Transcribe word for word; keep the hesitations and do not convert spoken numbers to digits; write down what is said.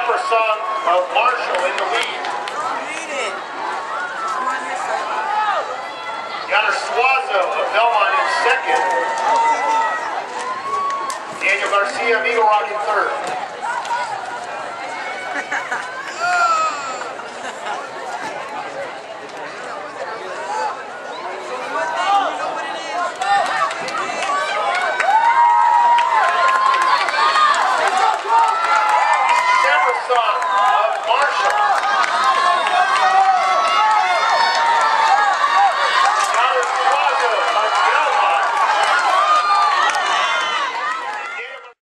Song of Marshall in the lead. Yonder Suazo of Belmont in second. Daniel Garcia of Eagle Rock in third.